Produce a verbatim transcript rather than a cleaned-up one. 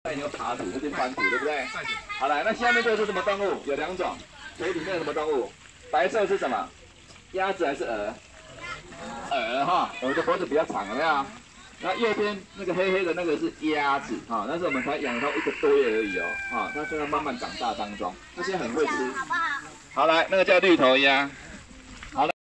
带牛爬土，这边翻土，对不对？好来，那下面这个是什么动物？有两种，水里面有什么动物？白色是什么？鸭子还是鹅？鹅哈，鹅的脖子比较长，有没有？那右边那个黑黑的那个是鸭子哈，但是我们才养到一个多月而已哦，哈，它现在慢慢长大当中，那现在很会吃。好来，那个叫绿头鸭。